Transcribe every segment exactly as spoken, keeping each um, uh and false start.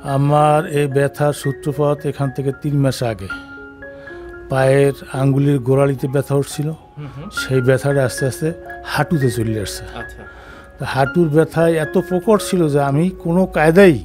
আমার এই ব্যথার সূত্রপাত এখান থেকে তিন মাস আগে পায়ের আঙ্গুলের গোড়ালিতে ব্যথা উঠছিল। সেই ব্যথাটা আস্তে আস্তে হাঁটুতে চলে আসছে। হাঁটুর ব্যথায় এত প্রকট ছিল যে আমি কোনো কায়দাই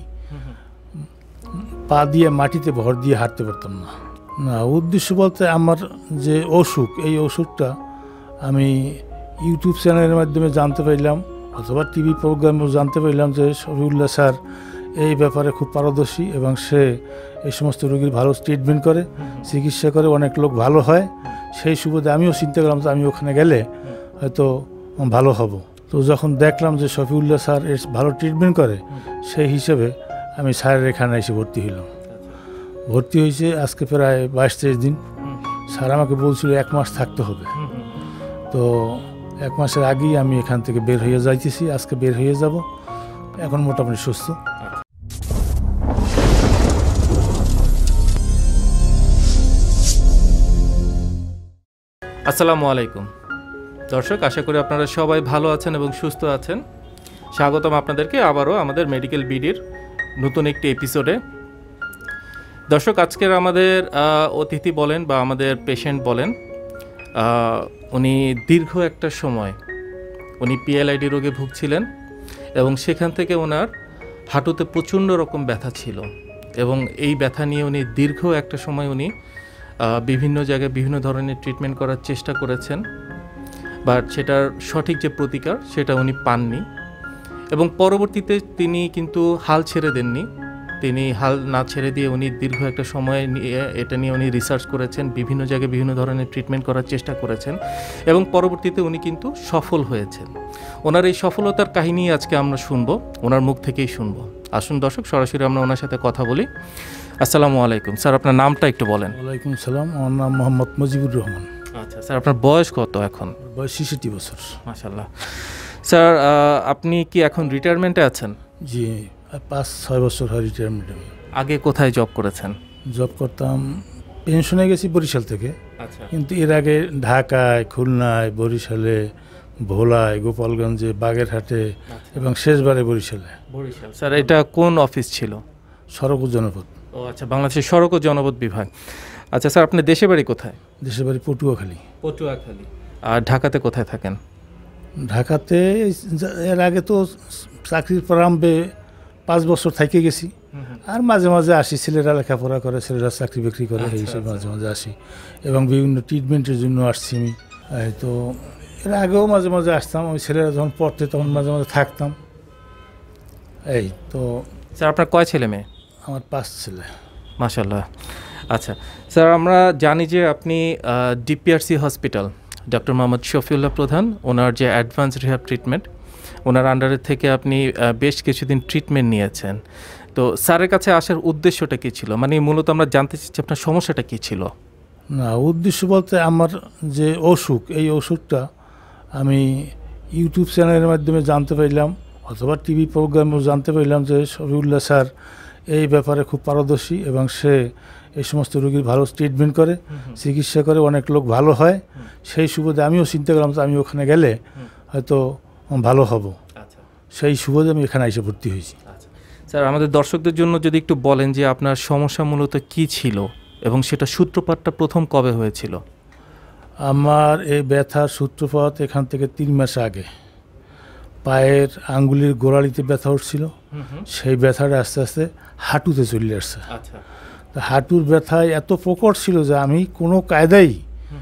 পা দিয়ে মাটিতে ভর দিয়ে হাঁটতে পারতাম না। না, উদ্দেশ্য বলতে আমার যে অসুখ, এই অসুখটা আমি ইউটিউব চ্যানেলের মাধ্যমে জানতে পারলাম, অথবা টিভি প্রোগ্রামেও জানতে পারলাম যে শফিউল্লাহ স্যার এই ব্যাপারে খুব পারদর্শী এবং সে এই সমস্ত রোগীর ভালো ট্রিটমেন্ট করে, চিকিৎসা করে, অনেক লোক ভালো হয়। সেই সুবাদে আমিও চিন্তা করলাম যে আমি ওখানে গেলে হয়তো ভালো হব। তো যখন দেখলাম যে শফিউল্লাহ স্যার এর ভালো ট্রিটমেন্ট করে, সেই হিসেবে আমি স্যারের এখানে এসে ভর্তি হলাম। ভর্তি হয়েছে আজকে প্রায় বাইশ তেইশ দিন। স্যার আমাকে বলছিল এক মাস থাকতে হবে। তো এক মাসের আগেই আমি এখান থেকে বের হয়ে যাইতেছি। আজকে বের হয়ে যাব, এখন মোটামুটি সুস্থ। আসসালামু আলাইকুম দর্শক, আশা করি আপনারা সবাই ভালো আছেন এবং সুস্থ আছেন। স্বাগতম আপনাদেরকে আবারও আমাদের মেডিকেল বিডির নতুন একটি এপিসোডে। দর্শক, আজকের আমাদের অতিথি বলেন বা আমাদের পেশেন্ট বলেন, উনি দীর্ঘ একটা সময় উনি পিএলআইডি রোগে ভুগছিলেন এবং সেখান থেকে ওনার হাঁটুতে প্রচণ্ড রকম ব্যথা ছিল এবং এই ব্যথা নিয়ে উনি দীর্ঘ একটা সময় উনি বিভিন্ন জায়গায় বিভিন্ন ধরনের ট্রিটমেন্ট করার চেষ্টা করেছেন, বাট সেটার সঠিক যে প্রতিকার সেটা উনি পাননি এবং পরবর্তীতে তিনি কিন্তু হাল ছেড়ে দেননি। তিনি হাল না ছেড়ে দিয়ে উনি দীর্ঘ একটা সময় নিয়ে এটা নিয়ে উনি রিসার্চ করেছেন, বিভিন্ন জায়গায় বিভিন্ন ধরনের ট্রিটমেন্ট করার চেষ্টা করেছেন এবং পরবর্তীতে উনি কিন্তু সফল হয়েছেন। ওনার এই সফলতার কাহিনী আজকে আমরা শুনবো, ওনার মুখ থেকেই শুনবো। আসুন দর্শক, সরাসরি আমরা ওনার সাথে কথা বলি। আসসালামু আলাইকুম স্যার, আপনার নামটা একটু বলেন। ওয়ালাইকুম সালাম, আমার নাম মোহাম্মদ মুজিবুর রহমান। আচ্ছা স্যার, আপনার বয়স কত এখন? বয়স ছেষট্টি বছর। মাশাআল্লাহ। স্যার, আপনি কি এখন রিটায়ারমেন্টে আছেন? জি, পাঁচ ছয় বছর হয় রিটায়ারমেন্টে। আগে কোথায় জব করেছেন? জব করতাম, পেনশনে গেছি বরিশাল থেকে। আচ্ছা। কিন্তু এর আগে ঢাকায়, খুলনায়, বরিশালে, ভোলায়, গোপালগঞ্জে, বাগেরহাটে এবং শেষবারে বরিশালে। বরিশাল। স্যার, এটা কোন অফিস ছিল? সড়ক ও জনপদ। ও আচ্ছা, বাংলাদেশের সড়ক ও জনপদ বিভাগ। আচ্ছা স্যার, আপনার দেশের বাড়ি কোথায়? দেশের বাড়ি পটুয়াখালী। পটুয়াখালী। আর ঢাকাতে কোথায় থাকেন? ঢাকাতে এর আগে তো চাকরির প্রারম্ভে পাঁচ বছর থেকে গেছি, আর মাঝে মাঝে আসি। ছেলেরা লেখাপড়া করে, ছেলেরা চাকরি বাকরি করে, এই হিসেবে মাঝে মাঝে আসি এবং বিভিন্ন ট্রিটমেন্টের জন্য আসছি আমি। তো এর আগেও মাঝে মাঝে আসতাম, ওই ছেলেরা যখন পড়তে তখন মাঝে মাঝে থাকতাম। এই তো। স্যার, আপনার কয় ছেলে মেয়ে? আমার পাঁচ ছেলে। মাশাআল্লাহ। আচ্ছা স্যার, আমরা জানি যে আপনি DPRC hospital, doctor Mohammad Shafiullah Pradhan, ওনার যে অ্যাডভান্স রিহ্যাব ট্রিটমেন্ট, ওনার আন্ডারে থেকে আপনি বেশ কিছুদিন ট্রিটমেন্ট নিয়েছেন। তো স্যারের কাছে আসার উদ্দেশ্যটা কী ছিল? মানে মূলত আমরা জানতে চাচ্ছি আপনার সমস্যাটা কী ছিল। না, উদ্দেশ্য বলতে আমার যে অসুখ, এই অসুখটা আমি ইউটিউব চ্যানেলের মাধ্যমে জানতে পারলাম, অথবা টিভি প্রোগ্রামেও জানতে পারলাম যে শফিউল্লাহ স্যার এই ব্যাপারে খুব পারদর্শী এবং সে এই সমস্ত রোগীর ভালো ট্রিটমেন্ট করে, চিকিৎসা করে, অনেক লোক ভালো হয়। সেই সুবাদে আমিও চিন্তা করলাম যে আমি ওখানে গেলে হয়তো ভালো হব। সেই সুবাদে আমি এখানে এসে ভর্তি হয়েছি। স্যার, আমাদের দর্শকদের জন্য যদি একটু বলেন যে আপনার সমস্যা মূলত কী ছিল এবং সেটা সূত্রপাতটা প্রথম কবে হয়েছিল? আমার এই ব্যথার সূত্রপাত এখান থেকে তিন মাস আগে পায়ের আঙ্গুলের গোড়ালিতে ব্যথা উঠছিল। সেই ব্যথাটা আস্তে আস্তে হাঁটুতে চলে আসছে। হাঁটুর ব্যথায় এত প্রকট ছিল যে আমি কোনো কায়দাই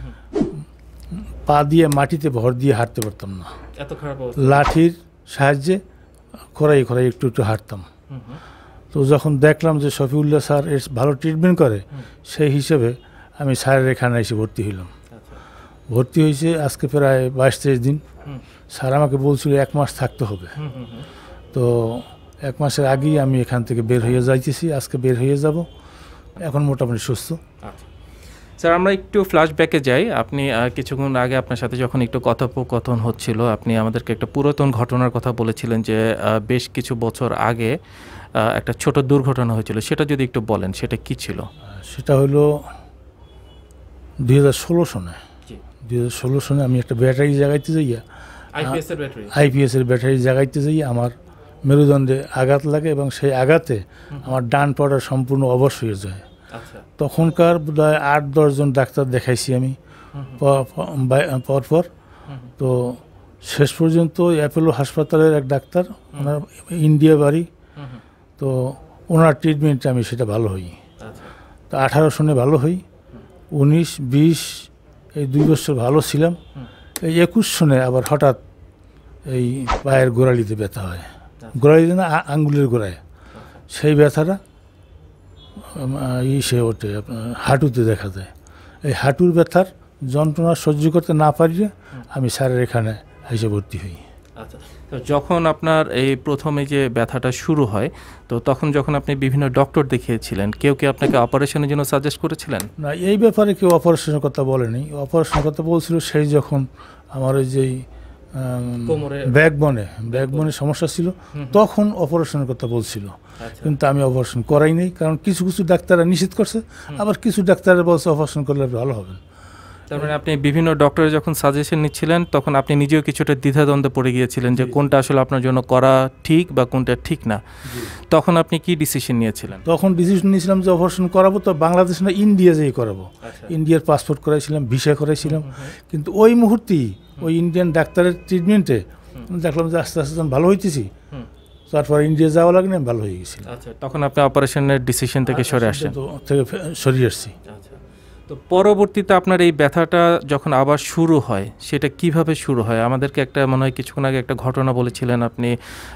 পা দিয়ে মাটিতে ভর দিয়ে হাঁটতে পারতাম না। লাঠির সাহায্যে খোরাই খোরাই একটু একটু হাঁটতাম। তো যখন দেখলাম যে শফিউল্লাহ স্যার এর ভালো ট্রিটমেন্ট করে, সেই হিসেবে আমি স্যারের এখানে এসে ভর্তি হইলাম। ভর্তি হয়েছে আজকে প্রায় বাইশ তেইশ দিন। স্যার আমাকে বলছিল এক মাস থাকতে হবে। তো এক মাসের আগেই আমি এখান থেকে বের হয়ে যাইতেছি। আজকে বের হয়ে যাব, এখন মোটামুটি সুস্থ। স্যার, আমরা একটু ফ্ল্যাশব্যাকে যাই। আপনি কিছুক্ষণ আগে আপনার সাথে যখন একটু কথোপকথন হচ্ছিল, আপনি আমাদেরকে একটা পুরাতন ঘটনার কথা বলেছিলেন যে বেশ কিছু বছর আগে একটা ছোট দুর্ঘটনা হয়েছিল। সেটা যদি একটু বলেন, সেটা কি ছিল? সেটা হলো দুই হাজার ষোলো সনে দুই হাজার ষোলো সনে আমি একটা ব্যাটারি জাগাইতে যাইয়া, আইপিএস এর ব্যাটারি জাগাইতে যাই, আমার মেরুদণ্ডে আঘাত লাগে এবং সেই আঘাতে আমার ডান পাটা সম্পূর্ণ অবশ হয়ে যায়। আচ্ছা তখনকার বোধহয় আট দশজন ডাক্তার দেখাইছি আমি পরপর। তো শেষ পর্যন্ত অ্যাপোলো হাসপাতালের এক ডাক্তার, ওনার ইন্ডিয়া বাড়ি, তো ওনার ট্রিটমেন্টে আমি সেটা ভালো হই। তো আঠারো সনে ভালো হই, উনিশ বিশ এই দুই বছর ভালো ছিলাম। এই একুশ সনে আবার হঠাৎ এই পায়ের গোড়ালিতে ব্যথা হয়, গোড়ালিতে না আঙ্গুলের গোড়ায়, সেই ব্যথাটা ইসে ওঠে আপনার হাঁটুতে দেখা যায়। এই হাঁটুর ব্যথার যন্ত্রণা সহ্য করতে না পারিয়ে আমি স্যারের এখানে এসে ভর্তি হই। আচ্ছা, তো যখন আপনার এই প্রথমে যে ব্যথাটা শুরু হয়, তো তখন যখন আপনি বিভিন্ন ডক্টর দেখিয়েছিলেন, কেউ কি আপনাকে অপারেশনের জন্য সাজেস্ট করেছিলেন? না, এই ব্যাপারে কেউ অপারেশনের কথা বলেনি। অপারেশনের কথা বলছিল সেই যখন আমার ওই যেই ব্যাকবনে ব্যাকবনে সমস্যা ছিল, তখন অপারেশনের কথা বলছিল। কিন্তু আমি অপারেশন করাই নেই, কারণ কিছু কিছু ডাক্তাররা নিষেধ করছে, আবার কিছু ডাক্তাররা বলছে অপারেশন করলে ভালো হবে। তার মানে আপনি বিভিন্ন ডক্টরের যখন সাজেশন নিচ্ছিলেন, তখন আপনি নিজেও কিছুটা দ্বিধাদ্বন্দ্বে পড়ে গিয়েছিলেন যে কোনটা আসলে আপনার জন্য করা ঠিক বা কোনটা ঠিক না। তখন আপনি কি ডিসিশন নিয়েছিলেন? তখন ডিসিশন নিয়েছিলাম যে অপারেশন করাবো, তো বাংলাদেশ না ইন্ডিয়া যেয়ে করাবো। ইন্ডিয়ার পাসপোর্ট করাইছিলাম, ভিসা করাইছিলাম। কিন্তু ওই মুহূর্তেই ওই ইন্ডিয়ান ডাক্তারের ট্রিটমেন্টে দেখলাম যে আস্তে আস্তে যখন ভালো হইতেছি, তারপর ইন্ডিয়া যাওয়া লাগে না, ভালো হয়ে গেছিল। আচ্ছা, তখন আপনি অপারেশনের ডিসিশন থেকে সরে আসেন? থেকে সরিয়ে আসছি। তো পরবর্তীতে আপনার এই ব্যথাটা যখন আবার শুরু হয়, সেটা কিভাবে শুরু হয়? আমাদেরকে একটা মনে হয় কিছুক্ষণ আগে একটা ঘটনা বলেছিলেন, আপনি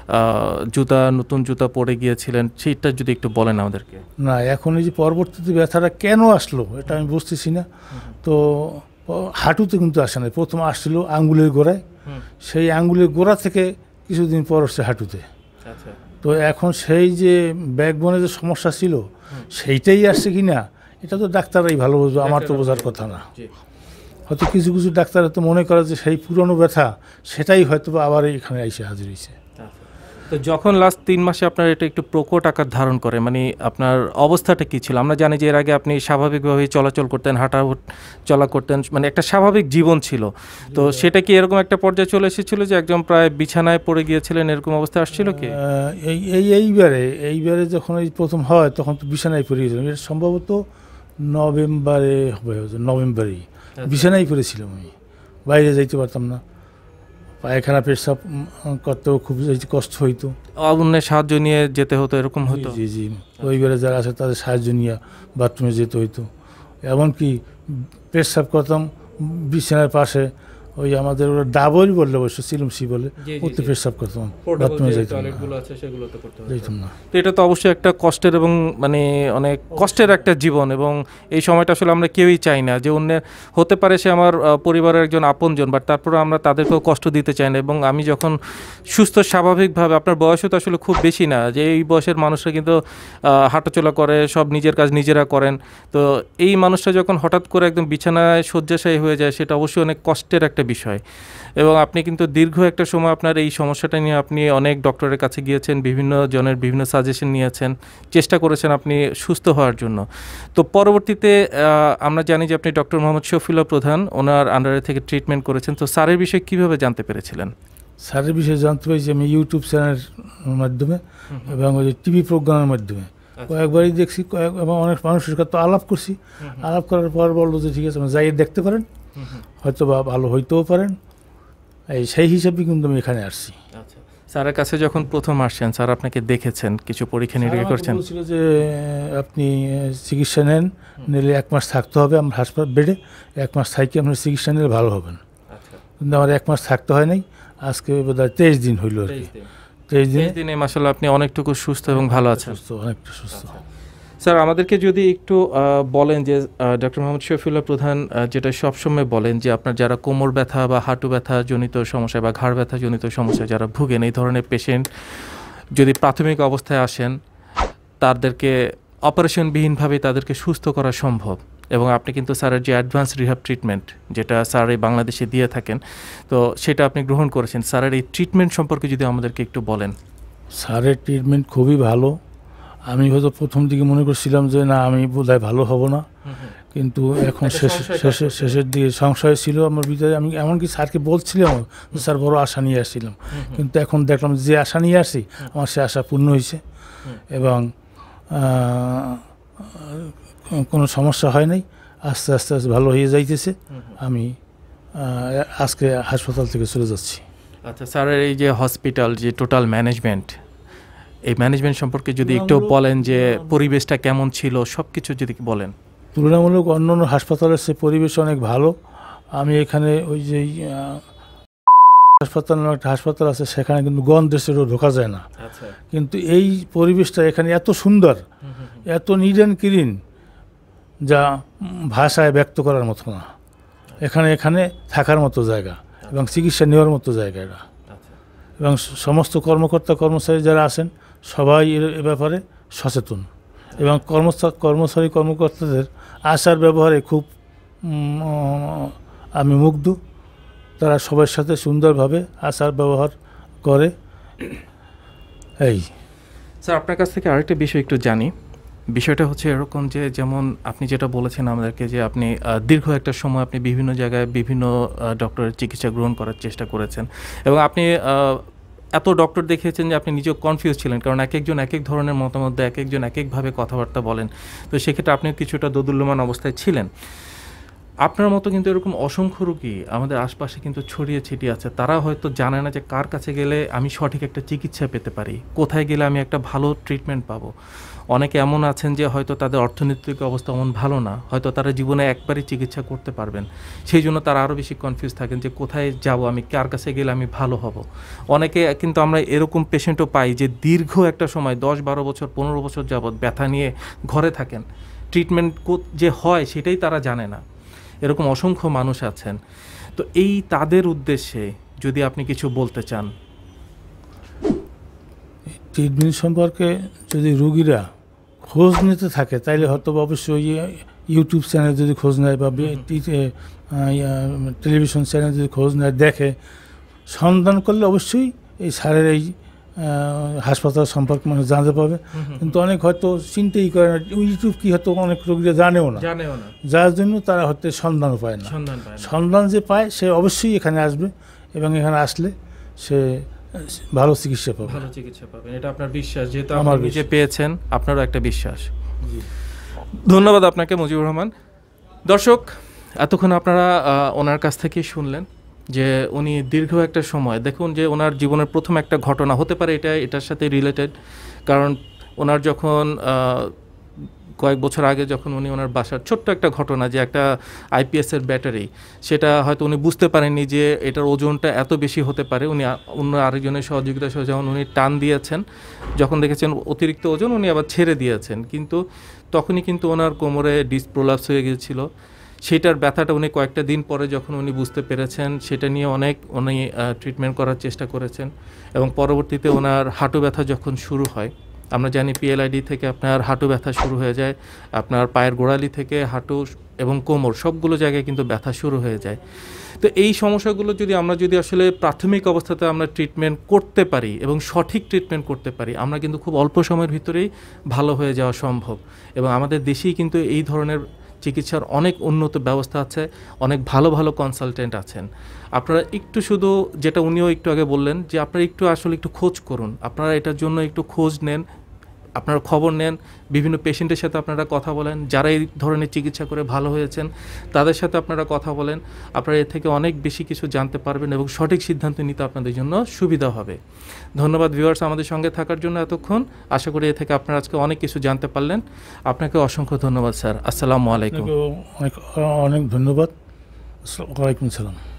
জুতা নতুন জুতা পরে গিয়েছিলেন, সেইটা যদি একটু বলেন আমাদেরকে। না, এখন এই যে পরবর্তীতে ব্যথাটা কেন আসলো এটা আমি বুঝতেছি না। তো হাঁটুতে কিন্তু আসে না, প্রথম আসছিল আঙ্গুলের গোড়ায়, সেই আঙ্গুলের গোড়া থেকে কিছুদিন পর আসছে হাঁটুতে। তো এখন সেই যে ব্যাকবোনে যে সমস্যা ছিল সেইটাই আসছে কি না এটা তো ডাক্তাররাই ভালো বুঝবে, আমার তো বোঝার কথা না। হয়তো কিছু কিছু ডাক্তার হয়তো মনে করে যে সেই পুরনো ব্যথা সেটাই হয়তো আবার এখানে এসে হাজির হয়েছে। তো যখন লাস্ট তিন মাসে আপনার এটা একটু প্রকট আকার ধারণ করে, মানে আপনার অবস্থাটা কী ছিল? আমরা জানি যে এর আগে আপনি স্বাভাবিকভাবেই চলাচল করতেন, হাঁটা চলা করতেন, মানে একটা স্বাভাবিক জীবন ছিল। তো সেটা কি এরকম একটা পর্যায়ে চলে এসেছিল যে একদম প্রায় বিছানায় পড়ে গিয়েছিলেন, এরকম অবস্থা আসছিল কি? এই এই এইবারে এইবারে যখন এই প্রথম হয় তখন তো বিছানায় পড়ে গিয়েছিলাম। এটা সম্ভবত নভেম্বরে হবে, নভেম্বরেই বিছানায় পড়েছিলাম। আমি বাইরে যাইতে পারতাম না, পায়খানা পেশাব করতেও খুব কষ্ট হইতো, অন্যের সাহায্য নিয়ে যেতে হতো, এরকম হতো? জি জি, পরিবারে যারা আছে তাদের সাহায্য নিয়ে বাথরুমে যেতে হইতো। এমনকি পেশাব করতাম বিছানার পাশে, ওই আমাদের ওরা ডাবল বললে অবশ্য সিলুমসি বলে, ওতে পেশাব করতাম, বাথরুমে যাইতাম না। তো এটা তো অবশ্যই একটা কষ্টের এবং মানে অনেক কষ্টের একটা জীবন, এবং এই সময়টা আসলে আমরা কেউই চাই না যে অন্যের হতে পারে সে আমার পরিবারের একজন আপনজন, বাট তারপরে আমরা তাদেরকেও কষ্ট দিতে চাই না। এবং আমি যখন সুস্থ স্বাভাবিকভাবে, আপনার বয়সও তো আসলে খুব বেশি না, যে এই বয়সের মানুষরা কিন্তু হাঁটাচলা করে, সব নিজের কাজ নিজেরা করেন। তো এই মানুষটা যখন হঠাৎ করে একদম বিছানায় শয্যাশায়ী হয়ে যায়, সেটা অবশ্যই অনেক কষ্টের একটা বিষয়। এবং আপনি কিন্তু দীর্ঘ একটা সময় আপনার এই সমস্যাটা নিয়ে আপনি অনেক ডক্টরের কাছে গিয়েছেন, বিভিন্ন জনের বিভিন্ন সাজেশন নিয়েছেন, চেষ্টা করেছেন আপনি সুস্থ হওয়ার জন্য। তো পরবর্তীতে আমরা জানি যে আপনি ডক্টর মোহাম্মদ শফিউল্লাহ প্রধান, ওনার আন্ডারে থেকে ট্রিটমেন্ট করেছেন। তো স্যারের বিষয়ে কীভাবে জানতে পেরেছিলেন? স্যারের বিষয়ে জানতে পেরেছি আমি ইউটিউব চ্যানেলের মাধ্যমে এবং ওই টিভি প্রোগ্রামের মাধ্যমে কয়েকবারই দেখছি, কয়েক এবং অনেক মানুষের সাথে আলাপ করছি। আলাপ করার পর বললো যে ঠিক আছে আপনি যাই দেখতে পারেন, হয়তো বা ভালো হইতেও পারেন। এই সেই হিসাবে কিন্তু আমি এখানে আসছি। আচ্ছা, স্যারের কাছে যখন প্রথম আসছেন, স্যার আপনাকে দেখেছেন, কিছু পরীক্ষা নিরীক্ষা করছেন, বলছিল যে আপনি চিকিৎসা নেন, নিলে এক মাস থাকতে হবে আমার হাসপাতাল বেডে, এক মাস থাকি আপনার চিকিৎসা নিলে ভালো হবেন। কিন্তু আমার এক মাস থাকতে হয় নাই, আজকে বোধহয় তেইশ দিন হইল আর কি। তেইশ দিনে মাশাআল্লাহ আপনি অনেকটুকু সুস্থ এবং ভালো আছেন। অনেকটা সুস্থ। স্যার, আমাদেরকে যদি একটু বলেন যে ডক্টর মোহাম্মদ শফিউল্লাহ প্রধান যেটা সবসময় বলেন যে আপনার যারা কোমর ব্যথা বা হাঁটু ব্যথা জনিত সমস্যা বা ঘাড় ব্যথা জনিত সমস্যা যারা ভুগেন, এই ধরনের পেশেন্ট যদি প্রাথমিক অবস্থায় আসেন, তাদেরকে অপারেশনবিহীনভাবে তাদেরকে সুস্থ করা সম্ভব। এবং আপনি কিন্তু স্যারের যে অ্যাডভান্স রিহাব ট্রিটমেন্ট যেটা স্যার এই বাংলাদেশে দিয়ে থাকেন, তো সেটা আপনি গ্রহণ করেছেন। স্যারের এই ট্রিটমেন্ট সম্পর্কে যদি আমাদেরকে একটু বলেন। স্যারের ট্রিটমেন্ট খুবই ভালো। আমি হয়তো প্রথম দিকে মনে করছিলাম যে না আমি বোধহয় ভালো হব না, কিন্তু এখন একটা শেষ সংশয় কাজ শেষের করছিল। শেষের দিকে সংশয় ছিল আমার ভিতরে। আমি এমনকি স্যারকে বলছিলাম যে স্যার বড় আশা নিয়ে আসছিলাম, কিন্তু এখন দেখলাম যে আশা নিয়ে আসি আমার সে আশা পূর্ণ হয়েছে এবং আহ, কোনো সমস্যা হয় নাই, আস্তে আস্তে আস্তে ভালো হয়ে যাইতেছে। আমি আহ, আজকে হাসপাতাল থেকে চলে যাচ্ছি। আচ্ছা স্যারের এই যে হসপিটাল যে টোটাল ম্যানেজমেন্ট, এই ম্যানেজমেন্ট সম্পর্কে যদি একটু বলেন যে পরিবেশটা কেমন ছিল, সব কিছু যদি বলেন। তুলনামূলক অন্য অন্য হাসপাতালের সে পরিবেশ অনেক ভালো। আমি এখানে ওই যে আহ, হাসপাতাল নামে একটা হাসপাতাল আছে, সেখানে কিন্তু গন্ধ সেটাও ঢোকা যায় না, আচ্ছা কিন্তু এই পরিবেশটা এখানে এত সুন্দর, এত নিট অ্যান্ড ক্লিন, যা উম, ভাষায় ব্যক্ত করার মতো না। এখানে এখানে থাকার মতো জায়গা এবং চিকিৎসা নেওয়ার মতো জায়গা এটা। আচ্ছা এবং স- সমস্ত কর্মকর্তা কর্মচারী যারা আছেন সবাই এর এ ব্যাপারে সচেতন এবং কর্মস্থ- কর্মচারী কর্মকর্তাদের আচার ব্যবহারে খুব উম, আমি মুগ্ধ। তারা সবার সাথে সুন্দরভাবে আচার ব্যবহার করে। এই স্যার আপনার কাছ থেকে আরেকটা বিষয় একটু জানি। বিষয়টা হচ্ছে এরকম যে যেমন আপনি যেটা বলেছেন আমাদেরকে যে আপনি আহ, দীর্ঘ একটা সময় আপনি বিভিন্ন জায়গায় বিভিন্ন ডক্টরের চিকিৎসা গ্রহণ করার চেষ্টা করেছেন এবং আপনি আহ, এত ডক্টর দেখিয়েছেন যে আপনি নিজেও কনফিউজ ছিলেন, কারণ এক একজন এক এক ধরনের মতামত দেয়, এক একজন এক একভাবে কথাবার্তা বলেন। তো সেক্ষেত্রে আপনি কিছুটা দোদুল্যমান অবস্থায় ছিলেন। আপনার মতো কিন্তু এরকম অসংখ্য রোগী আমাদের আশপাশে কিন্তু ছড়িয়ে ছিটিয়ে আছে। তারা হয়তো জানে না যে কার কাছে গেলে আমি সঠিক একটা চিকিৎসা পেতে পারি, কোথায় গেলে আমি একটা ভালো ট্রিটমেন্ট পাবো। অনেকে এমন আছেন যে হয়তো তাদের অর্থনৈতিক অবস্থা এমন ভালো না, হয়তো তারা জীবনে একবারই চিকিৎসা করতে পারবেন, সেই জন্য তারা আরও বেশি কনফিউজ থাকেন যে কোথায় যাব, আমি কার কাছে গেলে আমি ভালো হব। অনেকে কিন্তু আমরা এরকম পেশেন্টও পাই যে দীর্ঘ একটা সময় দশ বারো বছর পনেরো বছর যাবৎ ব্যথা নিয়ে ঘরে থাকেন, ট্রিটমেন্ট যে হয় সেটাই তারা জানে না। এরকম অসংখ্য মানুষ আছেন। তো এই তাদের উদ্দেশ্যে যদি আপনি কিছু বলতে চান। ট্রিটমেন্ট সম্পর্কে যদি রুগীরা খোঁজ নিতে থাকে তাইলে হয়তো বা অবশ্যই ইউটিউব চ্যানেল যদি খোঁজ নেয় বা বি- টি- এ, আহ, ইয়া, টেলিভিশন চ্যানেল যদি খোঁজ নেয়, দেখে, সন্ধান করলে অবশ্যই এই স্যারের এই আহ, হাসপাতাল সম্পর্কে মানুষ জানতে পাবে। কিন্তু অনেক হয়তো চিন্তাই করে না, ইউটিউব কি হয়তো অনেক রোগীরা জানেও না, জানেও না, যার জন্য তারা হয়তো সন্ধানও পায় না। সন্ধান পায় না। সন্ধান যে পায় সে অবশ্যই এখানে আসবে এবং এখানে আসলে সে ভালো চিকিৎসা পাবে। ভালো চিকিৎসা পাবেন, এটা আপনার বিশ্বাস, যেহেতু আমার আমার নিজে পেয়েছেন, আপনারও একটা বিশ্বাস। ধন্যবাদ আপনাকে মুজিবুর রহমান। দর্শক, এতক্ষণ আপনারা আহ, ওনার কাছ থেকে শুনলেন যে উনি দীর্ঘ একটা সময়, দেখুন যে ওনার জীবনের প্রথম একটা ঘটনা হতে পারে এটা এটার সাথে রিলেটেড, কারণ ওনার যখন আহ, কয়েক বছর আগে যখন উনি ওনার বাসার ছোট্ট একটা ঘটনা, যে একটা আইপিএসের ব্যাটারি, সেটা হয়তো উনি বুঝতে পারেননি যে এটার ওজনটা এত বেশি হতে পারে। উনি আ- অন্য আরেকজনের সহযোগিতা সহ যখন উনি টান দিয়েছেন, যখন দেখেছেন অতিরিক্ত ওজন, উনি আবার ছেড়ে দিয়েছেন, কিন্তু তখনই কিন্তু ওনার কোমরে ডিস্ক প্রোলাপস হয়ে গিয়েছিল। সেটার ব্যথাটা উনি কয়েকটা দিন পরে যখন উনি বুঝতে পেরেছেন, সেটা নিয়ে অনেক উনি ট্রিটমেন্ট করার চেষ্টা করেছেন এবং পরবর্তীতে ওনার হাঁটু ব্যথা যখন শুরু হয়, আমরা জানি পিএলআইডি থেকে আপনার হাঁটু ব্যথা শুরু হয়ে যায়, আপনার পায়ের গোড়ালি থেকে হাঁটু এবং কোমর সবগুলো জায়গায় কিন্তু ব্যথা শুরু হয়ে যায়। তো এই সমস্যাগুলো যদি আমরা যদি আসলে প্রাথমিক অবস্থাতে আমরা ট্রিটমেন্ট করতে পারি এবং সঠিক ট্রিটমেন্ট করতে পারি, আমরা কিন্তু খুব অল্প সময়ের ভিতরেই ভালো হয়ে যাওয়া সম্ভব। এবং আমাদের দেশেই কিন্তু এই ধরনের চিকিৎসার অনেক উন্নত ব্যবস্থা আছে, অনেক ভালো ভালো কনসালটেন্ট আছেন। আপনারা একটু শুধু, যেটা উনিও একটু আগে বললেন, যে আপনারা একটু আসলে একটু খোঁজ করুন, আপনারা এটার জন্য একটু খোঁজ নেন, আপনারা খবর নেন, বিভিন্ন পেশেন্টের সাথে আপনারা কথা বলেন, যারা এই ধরনের চিকিৎসা করে ভালো হয়েছেন তাদের সাথে আপনারা কথা বলেন। আপনারা এর থেকে অনেক বেশি কিছু জানতে পারবেন এবং সঠিক সিদ্ধান্ত নিতে আপনাদের জন্য সুবিধা হবে। ধন্যবাদ ভিউয়ার্স আমাদের সঙ্গে থাকার জন্য এতক্ষণ। আশা করি এ থেকে আপনারা আজকে অনেক কিছু জানতে পারলেন। আপনাকে অসংখ্য ধন্যবাদ স্যার। আসসালামু আলাইকুম। আপনাকেও অনেক অনেক ধন্যবাদ। আসসালামু আলাইকুম সালাম।